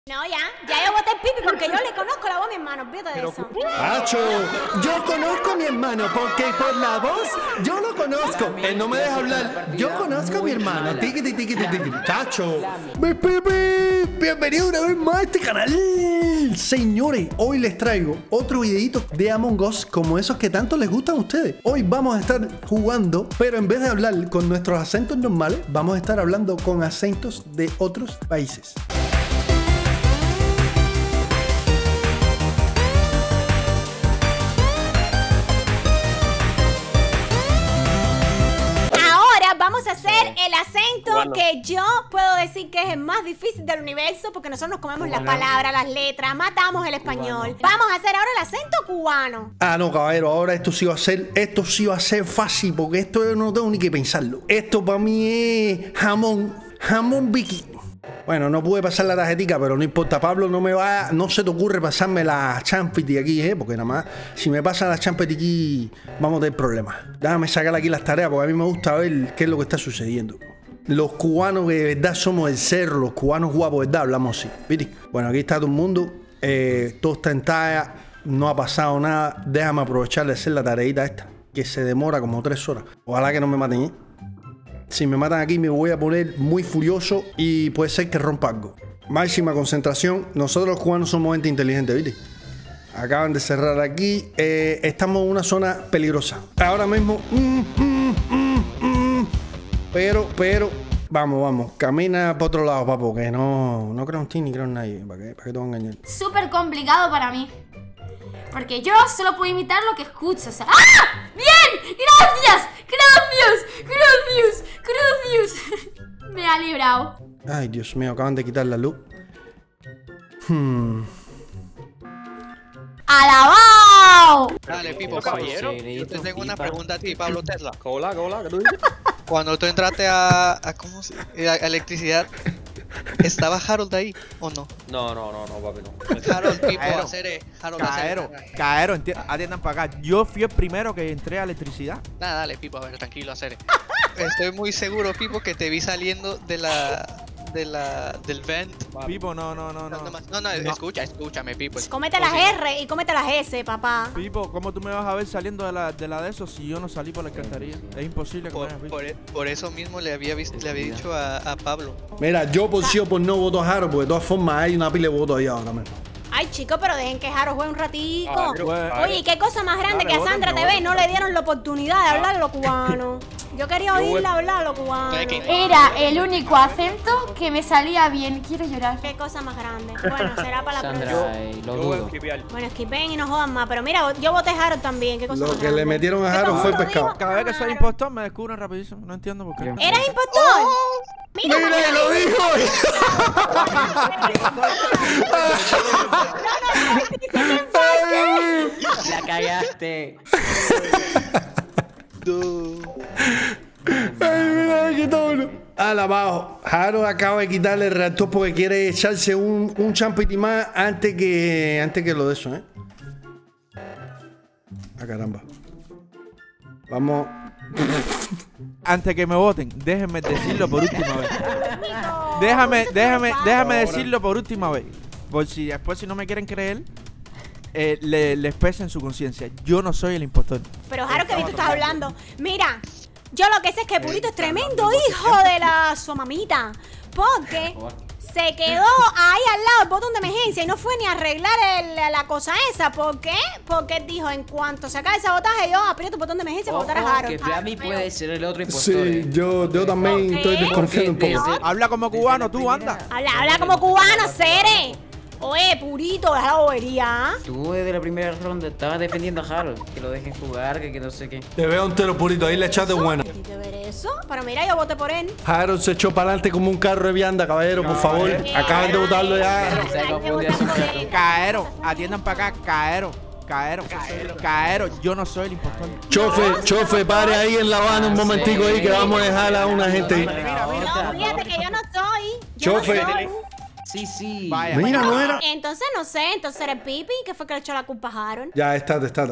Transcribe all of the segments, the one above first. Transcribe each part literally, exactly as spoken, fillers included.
No, ya, ya yo voté Pipi porque yo le conozco la voz a mi hermano, olvídate de eso. ¡Acho! Yo conozco a mi hermano porque por la voz yo lo conozco. Él no me deja hablar. Yo conozco a mi hermano. Tiquiti, tiquiti, tiquiti. ¡Chacho! ¡Mi Pipi! Bienvenido una vez más a este canal. Señores, hoy les traigo otro videito de Among Us como esos que tanto les gustan a ustedes. Hoy vamos a estar jugando, pero en vez de hablar con nuestros acentos normales, vamos a estar hablando con acentos de otros países. Vamos a hacer el acento cubano, que yo puedo decir que es el más difícil del universo, porque nosotros nos comemos cubano, las palabras, las letras, matamos el español. Cubano. Vamos a hacer ahora el acento cubano. Ah, no, caballero, ahora esto sí va a ser, esto sí va a ser fácil, porque esto yo no tengo ni que pensarlo. Esto para mí es jamón, jamón Vicky. Bueno, no pude pasar la tarjetica, pero no importa, Pablo, no me va, no se te ocurre pasarme la champiti aquí, ¿eh? Porque nada más, si me pasan la champiti aquí, vamos a tener problemas. Déjame sacar aquí las tareas, porque a mí me gusta ver qué es lo que está sucediendo. Los cubanos que de verdad somos el cerro, los cubanos guapos, ¿verdad? Hablamos así, ¿viste? Bueno, aquí está todo el mundo, eh, todo está en talla, no ha pasado nada. Déjame aprovechar de hacer la tareita esta, que se demora como tres horas. Ojalá que no me maten, ¿eh? Si me matan aquí me voy a poner muy furioso y puede ser que rompa algo. Máxima concentración. Nosotros los cubanos somos gente inteligente, ¿viste? Acaban de cerrar aquí. Eh, estamos en una zona peligrosa. Ahora mismo... Mm, mm, mm, mm, pero, pero... Vamos, vamos. Camina para otro lado, papo. Que no, no creo en ti ni creo en nadie. ¿Para qué, para qué te voy a engañar? Súper complicado para mí. Porque yo solo puedo imitar lo que escucho. O sea, ¡ah! ¡Bien! ¡Gracias! ¡Gracias! ¡Gracias! ¡Gracias! Me ha librado. Ay, Dios mío, acaban de quitar la luz. Hmm. ¡Alabao! Dale, Pipo, caballero. Yo te tengo una pregunta a ti, Pablo Tesla. Hola, hola, ¿qué tú dices? Cuando tú entraste a, a ¿cómo se a, a electricidad, ¿estaba Harold ahí o no? No, no, no, no, papi, no. Harold, Pipo, hacer Harold, Caero, Caero, atiendan para acá. Yo fui el primero que entré a electricidad. Nada, dale, Pipo, a ver, tranquilo, hacer. Estoy muy seguro, Pipo, que te vi saliendo de la... de la... del vent. Pipo, no, no, no, no. No, no, no, escucha, escúchame, Pipo. Cómete las R y cómete las S, papá. Pipo, ¿cómo tú me vas a ver saliendo de la de, la de eso si yo no salí por la alcantarilla? Es imposible que por, me por, por eso mismo le había, visto, le había dicho a, a Pablo. Mira, yo por sí o por no voto a Harold, porque de todas formas hay una pila de votos ahí ahora mismo. Ay, chicos, pero dejen que Jaro juegue un ratico. Ah, bueno. Oye, ¿qué cosa más grande que a Sandra T V no le dieron la oportunidad de hablar lo cubano? Yo quería oírla hablar lo cubano. Era el único acento que me salía bien. Quiero llorar. ¿Qué cosa más grande? Bueno, será para la Sandra, próxima. lo dudo. Bueno, esquipen y no jodan más. Pero mira, yo voté Jaro también. ¿Qué cosa Lo más que grande? le metieron a Harold fue el pescado. Cada vez que soy impostor me descubren rapidísimo. No entiendo por qué. ¿Eres impostor? Oh, ¡Mira, mira lo dijo! La cagaste. Ay, mira, me quitó uno. Alabado. Harold acaba de quitarle el reactor porque quiere echarse un, un champiti más antes que, antes que lo de eso, ¿eh? Ah, caramba. Vamos. Antes que me voten, déjenme decirlo por última vez. Déjame, déjame, déjame decirlo por última vez. Por si después si no me quieren creer, eh, le, les pesa en su conciencia. Yo no soy el impostor. Pero Jaro, ¿qué viste estás hablando? Mira, yo lo que sé es que Purito es tremendo hijo de la su mamita. Porque se quedó ahí al lado del botón de emergencia y no fue ni a arreglar el, la cosa esa. ¿Por qué? Porque él dijo, en cuanto se acabe el sabotaje, yo aprieto el botón de emergencia para votar a Harold. Que Flammy puede ser el otro impostor. Sí, yo, yo también estoy desconfiando un poco. Desde- Habla como cubano, tú, anda. Habla, habla como cubano, Cere. Oye, Purito, deja la bobería. Tú desde la primera ronda estabas defendiendo a Harold. Que lo dejen jugar, que, que no sé qué. Te veo entero, Purito, ahí le echaste buena. ¿Tienes que ver eso? Pero mira, yo voté por él. Harold se echó para adelante como un carro de vianda, caballero, por favor. Acaban de votarlo ya. Se confundió su gato. Caero, atiendan para acá, Caero. Caero, Caero, yo no soy el impostor. Chofe, chofe, pare ahí en La Habana un momentico ahí que vamos a dejar a una gente ahí. No, fíjate que yo no soy. Yo Chofe. no soy. Sí, sí. Vaya. Mira, no era. Entonces no sé, entonces eres Pipi, que fue que le echó la culpa a Harold. Ya, estate, estate.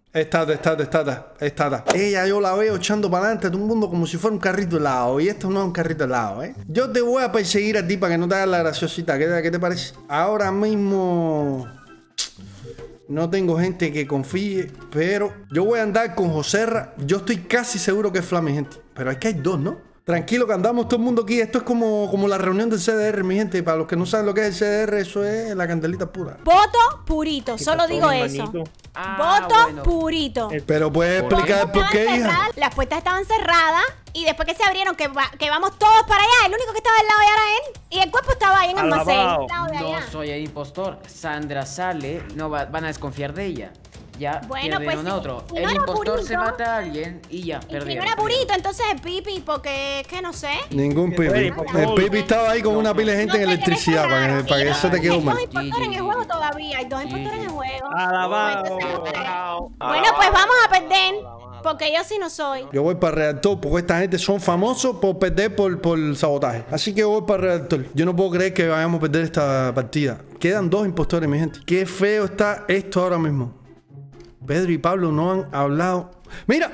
Estada, estada, estada, estada. Ella yo la veo echando para adelante a todo el mundo como si fuera un carrito helado. Y esto no es un carrito helado, ¿eh? Yo te voy a perseguir a ti para que no te hagas la graciosita. ¿Qué, qué te parece? Ahora mismo no tengo gente que confíe, pero yo voy a andar con Joserra. Yo estoy casi seguro que es Fla, mi gente. Pero es que hay dos, ¿no? Tranquilo que andamos todo el mundo aquí. Esto es como, como la reunión del C D R, mi gente. Para los que no saben lo que es el C D R, eso es la candelita pura. Voto purito, solo pasó, digo mi eso. manito? Ah, Voto bueno. purito. Pero puedes explicar por qué, hija. Las puertas estaban cerradas y después que se abrieron, que, va- que vamos todos para allá, el único que estaba al lado ya era él. Y el cuerpo estaba ahí en el almacén. Alabao. al lado de allá. No soy el impostor. Sandra sale, no va- van a desconfiar de ella. Ya Bueno, pierden pues, uno a otro. si no El era impostor purito- se mata a alguien y ya, Y si perdieron. no era purito, entonces es Pipi, porque es que no sé. Ningún pipi. Fue, por El favor. pipi estaba ahí con una pila de gente en No sé, electricidad que para que, raro. para que Sí, eso te quedó hay mal. dos impostores en el Sí, juego sí. todavía, hay dos Sí, impostores en sí. el juego. Alabao. Bueno, pues vamos a perder, porque yo sí no soy. Yo voy para redactor porque esta gente son famosos por perder por, por sabotaje. Así que voy para redactor. Yo no puedo creer que vayamos a perder esta partida. Quedan dos impostores, mi gente. Qué feo está esto ahora mismo. Pedro y Pablo no han hablado. ¡Mira!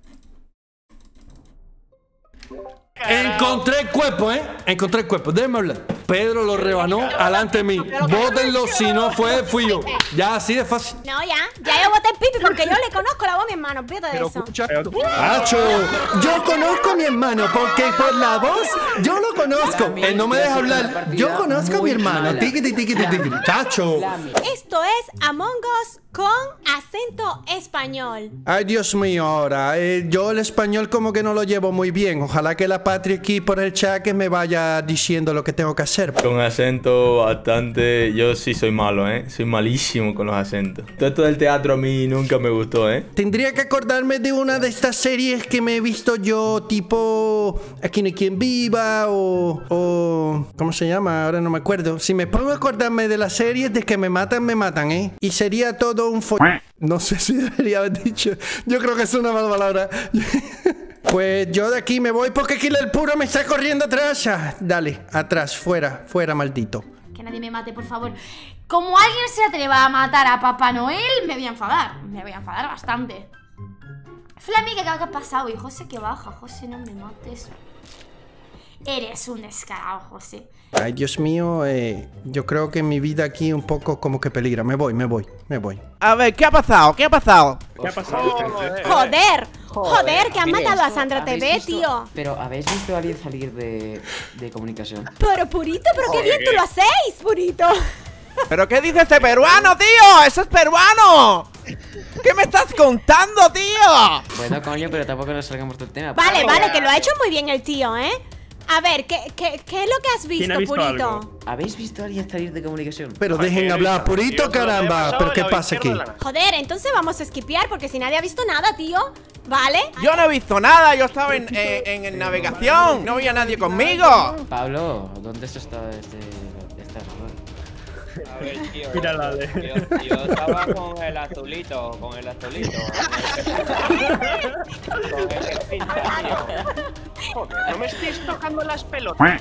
Encontré el cuerpo, ¿eh? Encontré el cuerpo. Déjenme hablar. Pedro lo rebanó alante de mí. Bótenlo, si no fue, fui yo. Ya, así de fácil. No, ya, ya yo voté Pipi porque yo le conozco la voz a mi hermano, olvídate de eso. ¡Acho! Yo conozco a mi hermano porque por la voz yo lo conozco. Él no me deja hablar. Yo conozco a mi hermano. Tiquiti, tiquiti, tiquiti. ¡Chacho! Esto es Among Us con acento español. Ay, Dios mío, ahora. eh, yo el español como que no lo llevo muy bien. Ojalá que la Patria aquí por el chat que me vaya diciendo lo que tengo que hacer. Con acento bastante... Yo sí soy malo, ¿eh? Soy malísimo con los acentos. Todo esto del teatro a mí nunca me gustó, ¿eh? Tendría que acordarme de una de estas series que me he visto yo, tipo Aquí no hay quien viva o, o... ¿Cómo se llama? Ahora no me acuerdo. Si me pongo a acordarme de las series de que me matan, me matan, ¿eh? Y sería todo un fo... No sé si debería haber dicho. Yo creo que es una mala palabra. Pues yo de aquí me voy porque aquí el puro me está corriendo atrás. Ah, dale, atrás, fuera, fuera, maldito. Que nadie me mate, por favor. Como alguien se atreva a matar a Papá Noel, me voy a enfadar. Me voy a enfadar bastante. Flami, ¿qué ha pasado? Y José, que baja. José, no me mates. Eres un descarado, José. Ay, Dios mío, eh, yo creo que mi vida aquí un poco como que peligra. Me voy, me voy, me voy. A ver, ¿qué ha pasado? ¿Qué ha pasado? ¿Qué ha pasado, gente? Joder, joder, que han Mire, matado a esto, Sandra ¿habéis T V, visto- tío. Pero, ¿habéis visto a alguien salir de, de comunicación? Pero Purito, pero qué bien tú lo hacéis, Purito. ¿Pero qué dice este peruano, tío? ¡Eso es peruano! ¿Qué me estás contando, tío? Bueno, coño, pero tampoco nos salgamos del tema. Vale, vale, que lo ha hecho muy bien el tío, ¿eh? A ver, ¿qué, qué, qué es lo que has visto, ¿Quién ha visto Purito? algo? ¿Habéis visto a alguien salir de comunicación? Pero dejen hablar, purito, caramba. ¿Pero qué pasa aquí? Joder, entonces vamos a esquipear porque si nadie ha visto nada, tío. ¿Vale? Yo no he visto nada, yo estaba en, eh, en, en navegación. No había nadie conmigo. Pablo, ¿dónde está este, este error? A ver, tío. Mira la de- Yo, yo estaba con el azulito, con el azulito. Con el que pinta, tío. Joder, no me estéis tocando las pelotas.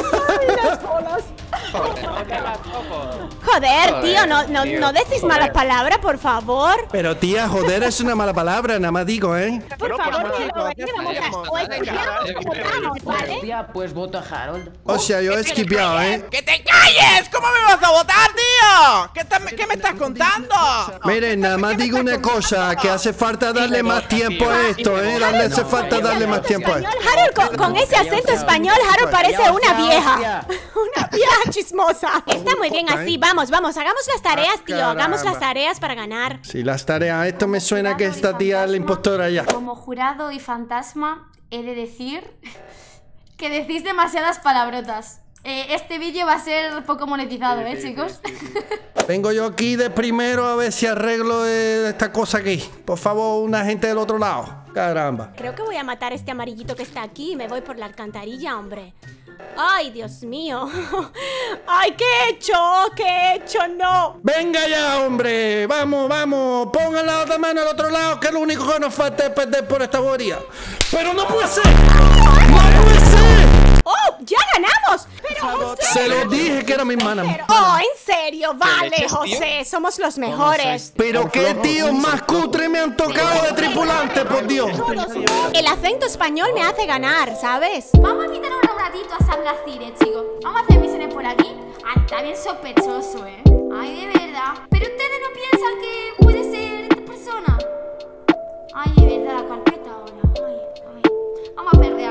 Joder, no te las toco. Joder, tío, no, no, tío, no decís joder. malas palabras, por favor. Pero tía, joder, es una mala palabra, nada más digo, ¿eh? Por Bueno, favor, pues, tío, chicos, aquí ya vamos a sabemos. o esquipeamos o votamos, ¿vale? Hostia, pues voto a Harold. O sea, yo he esquipeado, ¿eh? ¡Que te calles! ¿Cómo me vas a votar, tío? ¿Qué, ta- qué me estás contando? Miren, nada más digo una cosa, que hace falta darle más tiempo a esto, ¿eh? Darle, hace falta darle más tiempo a esto. Harold, con, con ese acento español, Harold parece una vieja. Una vieja chismosa. Está muy bien así, vamos, vamos, hagamos las tareas, tío. Hagamos las tareas para ganar. Sí, las tareas, esto me suena que esta tía es la impostora ya. Como jurado y fantasma, he de decir que decís demasiadas palabrotas. Eh, este vídeo va a ser poco monetizado, ¿eh, chicos? Vengo yo aquí de primero a ver si arreglo eh, esta cosa aquí. Por favor, una gente del otro lado. Caramba. Creo que voy a matar a este amarillito que está aquí y me voy por la alcantarilla, hombre. Ay, Dios mío. Ay, ¿qué he hecho? ¿Qué he hecho? No. Venga ya, hombre. Vamos, vamos. Pongan la otra mano al otro lado, que lo único que nos falta es perder por esta boría. ¡Pero no puede ser! ¡No puede ser! ¡Oh! ¡Ya ganamos! Pero José... Se lo dije que era mi hermana. Oh, en serio, vale, José. Somos los mejores. Pero qué tío más cutre me han tocado de tripulante, por Dios. El acento español me hace ganar, ¿sabes? Vamos a quitar un ratito a San Gacire, chicos. Vamos a hacer misiones por aquí. Ay, está bien sospechoso, ¿eh? Ay, de verdad. Pero ustedes no piensan que puede ser esta persona. Ay, de verdad, la carpeta ahora. Ay, ay. Vamos a perder.